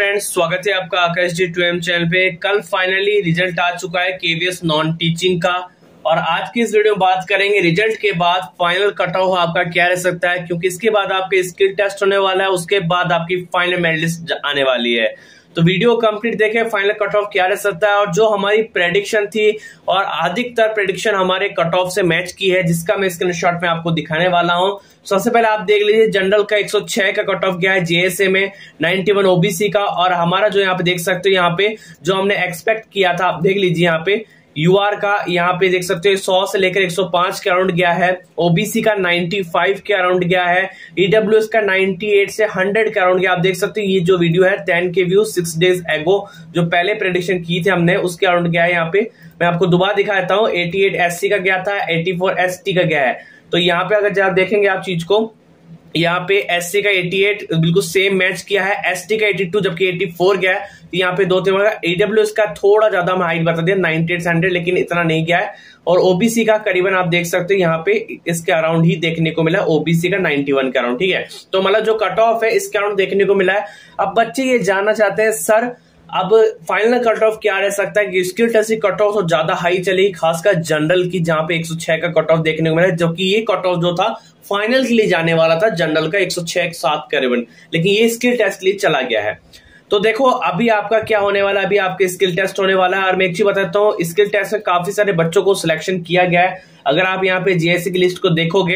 Friends, स्वागत है आपका आकाश जी 2M चैनल पे। कल फाइनली रिजल्ट आ चुका है केवीएस नॉन टीचिंग का और आज की इस वीडियो में बात करेंगे रिजल्ट के बाद फाइनल कट ऑफ आपका क्या रह सकता है, क्योंकि इसके बाद आपके स्किल टेस्ट होने वाला है, उसके बाद आपकी फाइनल मेरिट लिस्ट आने वाली है। तो वीडियो कंप्लीट देखें फाइनल कट ऑफ क्या रह सकता है और जो हमारी प्रेडिक्शन थी और अधिकतर प्रेडिक्शन हमारे कट ऑफ से मैच की है, जिसका मैं स्क्रीनशॉट में आपको दिखाने वाला हूं। सबसे पहले आप देख लीजिए जनरल का 106 का कट ऑफ गया है, जेएसए में 91 ओबीसी का, और हमारा जो यहाँ पे देख सकते हो, यहाँ पे जो हमने एक्सपेक्ट किया था आप देख लीजिए, यहाँ पे यूआर का यहाँ पे देख सकते हो 100 से लेकर 105 के अराउंड गया है, ओबीसी का 95 के अराउंड गया है, ईडब्ल्यूएस का 98 से 100 के अराउंड गया। आप देख सकते हो ये जो वीडियो है 10 के व्यू 6 डेज एगो जो पहले प्रेडिक्शन की थे हमने उसके अराउंड गया है। यहाँ पे मैं आपको दोबारा दिखा देता हूँ, 88 एससी का गया था, 84 एसटी का गया है। तो यहाँ पे अगर आप देखेंगे आप चीज को, यहाँ पे एससी का 88 बिल्कुल सेम मैच किया है, एसटी का 82 जबकि 84 गया है। तो यहाँ पे 2-3 ईडब्ल्यूएस का थोड़ा ज्यादा हम हाइट बता दिया 98 से 100, लेकिन इतना नहीं गया है। और ओबीसी का करीबन आप देख सकते हो यहाँ पे इसके अराउंड ही देखने को मिला, ओबीसी का 91 के अराउंड, ठीक है। तो मतलब जो कट ऑफ है इसके अराउंड देखने को मिला है। अब बच्चे ये जानना चाहते हैं सर अब फाइनल कट ऑफ क्या रह सकता है, कि स्किल टेस्ट की कट ऑफ तो ज्यादा हाई चलेगी, खासकर जनरल की जहां पे 106 का कट ऑफ देखने को मिला, जबकि ये कट ऑफ जो था फाइनल के लिए जाने वाला था जनरल का 106-7 करीबन, लेकिन ये स्किल टेस्ट के लिए चला गया है। तो देखो अभी आपका क्या होने वाला है, अभी आपके स्किल टेस्ट होने वाला है। और मैं एक चीज बताता हूँ, स्किल टेस्ट में काफी सारे बच्चों को सिलेक्शन किया गया है। अगर आप यहाँ पे जेएससी की लिस्ट को देखोगे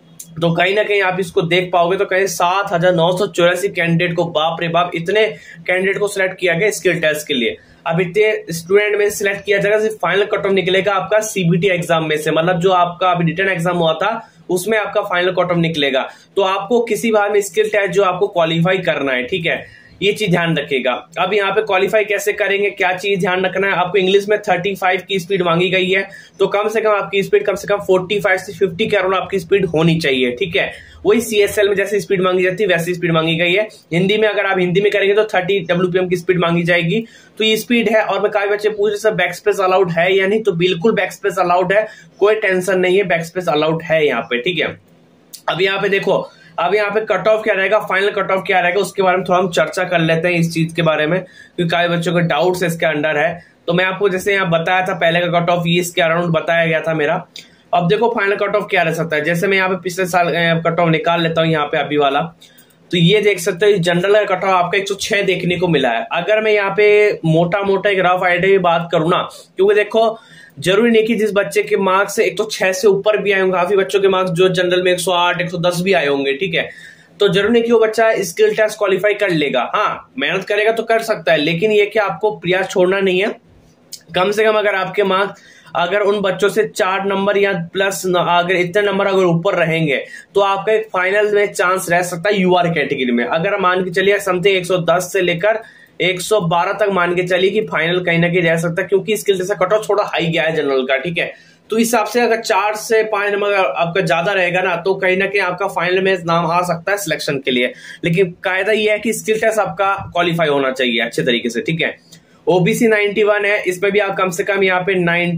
तो कहीं ना कहीं आप इसको देख पाओगे तो कहीं 7,984 कैंडिडेट को, बाप रे बाप, इतने कैंडिडेट को सिलेक्ट किया गया स्किल टेस्ट के लिए। अब इतने स्टूडेंट में सिलेक्ट किया जाएगा, सिर्फ फाइनल कट ऑफ निकलेगा आपका सीबीटी एग्जाम में से, मतलब जो आपका अभी रिटन एग्जाम हुआ था उसमें आपका फाइनल कट ऑफ निकलेगा। तो आपको किसी बार में स्किल टेस्ट जो आपको क्वालिफाई करना है, ठीक है, ये चीज ध्यान रखिएगा। अब यहाँ पे क्वालिफाई कैसे करेंगे, क्या चीज ध्यान रखना है आपको, इंग्लिश में 35 की स्पीड मांगी गई है, तो कम से कम आपकी स्पीड कम से कम 45 से 50 के अराउंड आपकी स्पीड होनी चाहिए, ठीक है। वही सीएसएल में जैसी स्पीड मांगी जाती है वैसी स्पीड मांगी गई है। हिंदी में अगर आप हिंदी में करेंगे तो 30 WPM की स्पीड मांगी जाएगी, तो ये स्पीड है। और मैं काफी बच्चे पूछ रहे बैक स्पेस अलाउड है या नहीं, तो बिल्कुल बैक स्पेस अलाउड है, कोई टेंशन नहीं है, बैक स्पेस अलाउड है यहाँ पे, ठीक है। अब यहाँ पे देखो, अब यहाँ पे कट ऑफ क्या रहेगा, फाइनल कट ऑफ क्या रहेगा, उसके बारे में थोड़ा हम चर्चा कर लेते हैं इस चीज के बारे में, क्योंकि काफी बच्चों के डाउट्स इसके अंडर है। तो मैं आपको जैसे यहाँ बताया था पहले का कट ऑफ ये इसके अराउंड बताया गया था मेरा। अब देखो फाइनल कट ऑफ क्या रह सकता है, जैसे मैं यहाँ पे पिछले साल कट ऑफ निकाल लेता हूँ यहाँ पे अभी वाला, तो ये देख सकते हो जनरल का कट ऑफ आपका 106 देखने को मिला है। अगर मैं यहाँ पे मोटा मोटा एक रफ आइडिया की बात करूँ ना, क्योंकि देखो जरूरी नहीं कि जिस बच्चे के मार्क्स 106 से ऊपर भी आए होंगे, काफी बच्चों के मार्क्स जो जनरल में 108 110 भी आए होंगे, ठीक है। तो जरूरी नहीं कि वो बच्चा स्किल टेस्ट क्वालिफाई कर लेगा, हाँ मेहनत करेगा तो कर सकता है, लेकिन ये कि आपको प्रयास छोड़ना नहीं है। कम से कम अगर आपके मार्क्स अगर उन बच्चों से 4 नंबर या प्लस अगर इतने नंबर अगर ऊपर रहेंगे तो आपका एक फाइनल में चांस रह सकता है यूआर कैटेगरी में। अगर मान के चलिए समथिंग 110 से लेकर 112 तक मान के चलिए कि फाइनल कहीं ना कहीं रह सकता है, क्योंकि स्किल टेस्ट का कट ऑफ थोड़ा हाई गया है जनरल का, ठीक है। तो इस हिसाब से अगर 4 से 5 नंबर आपका ज्यादा रहेगा ना, तो कहीं ना कहीं आपका फाइनल में नाम आ सकता है सिलेक्शन के लिए। लेकिन कायदा यह है कि स्किल टेस्ट आपका क्वालिफाई होना चाहिए अच्छे तरीके से, ठीक है। ओबीसी 91 है, इसमें भी आप कम से कम यहाँ पे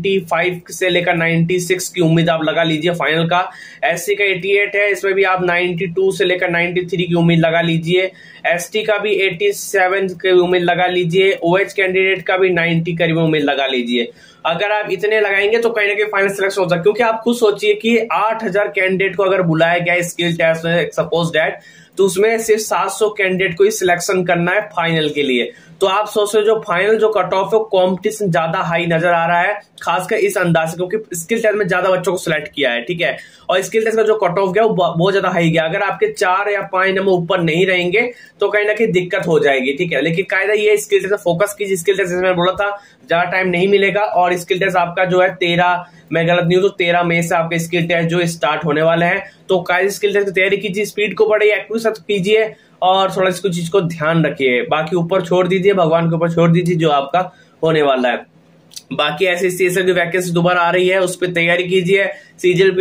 95 से लेकर 96 की उम्मीद आप लगा लीजिए फाइनल का। एससी का 88 है, इसमें भी आप 92 से लेकर 93 की उम्मीद लगा लीजिए। एसटी का भी 87 की उम्मीद लगा लीजिए। ओएच कैंडिडेट का भी 90 करीब उम्मीद लगा लीजिए। अगर आप इतने लगाएंगे तो कहीं ना कहीं फाइनल सिलेक्शन हो सकता है, क्योंकि आप खुद सोचिए कि 8000 कैंडिडेट को अगर बुलाया गया स्किल टेस्ट में सपोज दैट, तो उसमें सिर्फ 700 कैंडिडेट को ही सिलेक्शन करना है फाइनल के लिए। तो आप सोच रहे हो जो फाइनल जो कट ऑफ है कंपटीशन ज्यादा हाई नजर आ रहा है, खासकर इस अंदाज से, क्योंकि स्किल टेस्ट में ज्यादा बच्चों को सिलेक्ट किया है, ठीक है। और स्किल टेस्ट का जो कट ऑफ गया वो बहुत ज्यादा हाई गया। अगर आपके 4 या 5 नंबर ऊपर नहीं रहेंगे तो कहीं ना कहीं दिक्कत हो जाएगी, ठीक है। लेकिन कायदा ये स्किल टेस्ट फोकस कीजिए, स्किल टेस्ट मैंने बोला था ज्यादा टाइम नहीं मिलेगा। और स्किल टेस्ट आपका जो है 13, मैं गलत नहीं हूं तो 13 मई से आपके स्किल टेस्ट जो स्टार्ट होने वाले हैं। तो कायदा स्किल टेस्ट की तैयारी कीजिए, स्पीड को बढ़ाइए, एक्टिव कीजिए और थोड़ा इसको चीज को ध्यान रखिए। बाकी ऊपर छोड़ दीजिए, भगवान के ऊपर छोड़ दीजिए जो आपका होने वाला है। बाकी ऐसी वैकेंसी दोबारा आ रही है, उस पर तैयारी कीजिए। सीजीएल